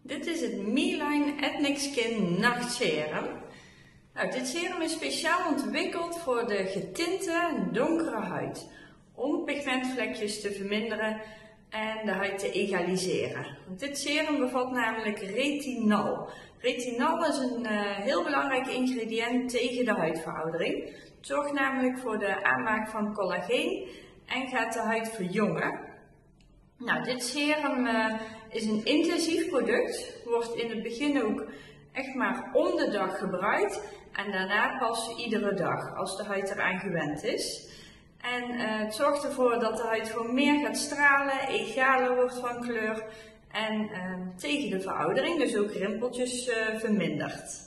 Dit is het Me-Line Ethnic Skin Nachtserum. Nou, dit serum is speciaal ontwikkeld voor de getinte donkere huid. Om pigmentvlekjes te verminderen en de huid te egaliseren. Want dit serum bevat namelijk retinal. Retinal is een heel belangrijk ingrediënt tegen de huidveroudering. Het zorgt namelijk voor de aanmaak van collageen en gaat de huid verjongen. Nou, dit serum is een intensief product, wordt in het begin ook echt maar om de dag gebruikt en daarna pas iedere dag als de huid eraan gewend is. En het zorgt ervoor dat de huid gewoon meer gaat stralen, egaler wordt van kleur en tegen de veroudering, dus ook rimpeltjes vermindert.